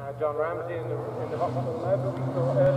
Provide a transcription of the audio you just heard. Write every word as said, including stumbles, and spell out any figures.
Uh, John Ramsay in the, in the Vauxhall Lab, we saw earlier.